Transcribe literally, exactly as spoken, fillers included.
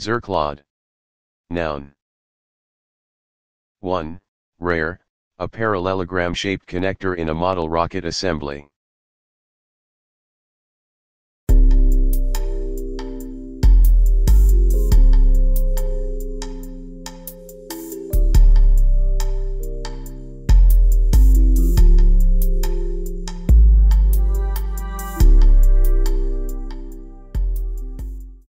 Xerclod. Noun. one. Rare, a parallelogram-shaped connector in a model rocket assembly.